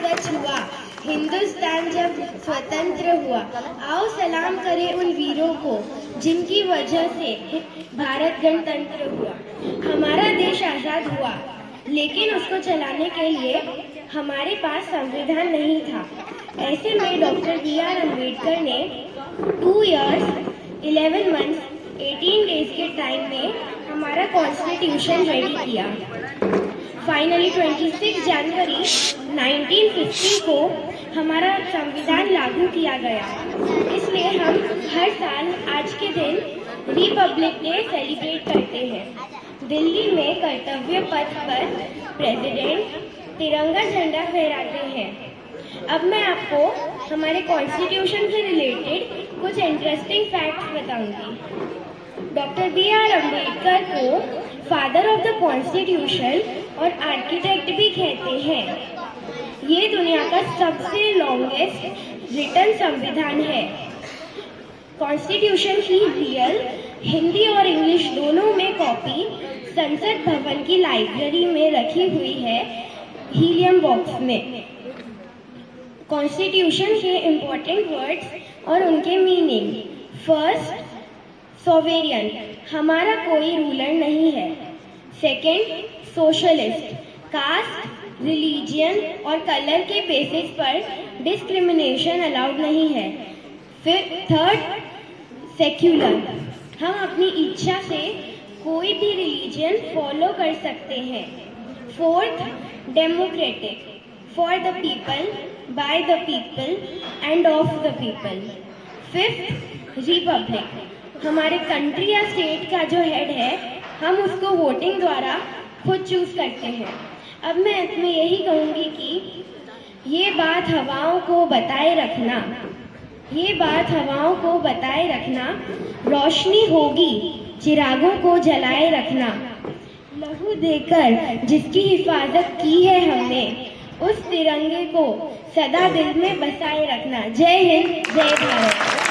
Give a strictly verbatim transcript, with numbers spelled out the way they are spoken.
सच हुआ, हिंदुस्तान जब स्वतंत्र हुआ। आओ सलाम करें उन वीरों को जिनकी वजह से भारत गणतंत्र हुआ। हमारा देश आजाद हुआ, लेकिन उसको चलाने के लिए हमारे पास संविधान नहीं था। ऐसे में डॉक्टर बी आर अम्बेडकर ने two years eleven months eighteen days के टाइम में हमारा कॉन्स्टिट्यूशन रेडी किया। फाइनली छब्बीस जनवरी नाइनटीन फिफ्टी को हमारा संविधान लागू किया गया। इसलिए हम हर साल आज के दिन रिपब्लिक डे सेलिब्रेट करते हैं। दिल्ली में कर्तव्य पथ पर प्रेसिडेंट तिरंगा झंडा फहराते हैं। अब मैं आपको हमारे कॉन्स्टिट्यूशन से रिलेटेड कुछ इंटरेस्टिंग फैक्ट्स बताऊंगी। डॉक्टर बी आर अम्बेडकर को फादर ऑफ द कॉन्स्टिट्यूशन और आर्किटेक्ट भी कहते हैं। ये दुनिया का सबसे लॉन्गेस्ट रिटन संविधान है। कॉन्स्टिट्यूशन की रियल हिंदी और इंग्लिश दोनों में कॉपी संसद भवन की लाइब्रेरी में रखी हुई है, हीलियम बॉक्स में। कॉन्स्टिट्यूशन के इम्पोर्टेंट वर्ड्स और उनके मीनिंग। फर्स्ट, सोवेरियन, हमारा कोई रूलर नहीं है। सेकेंड, सोशलिस्ट, कास्ट, रिलीजियन और कलर के बेसिस पर डिस्क्रिमिनेशन अलाउड नहीं है। फिर थर्ड, सेक्युलर, हम अपनी इच्छा से कोई भी रिलीजियन फॉलो कर सकते हैं। Fourth, democratic, for the people, by the people and of the people. Fifth, republic, हमारे कंट्री या स्टेट का जो हेड है हम उसको वोटिंग द्वारा खुद चूज करते हैं। अब मैं इसमें यही कहूंगी कि ये बात हवाओं को बताए रखना, ये बात हवाओं को बताए रखना, रोशनी होगी चिरागों को जलाए रखना। लहू देकर जिसकी हिफाजत की है हमने, उस तिरंगे को सदा दिल में बसाए रखना। जय हिंद, जय भारत।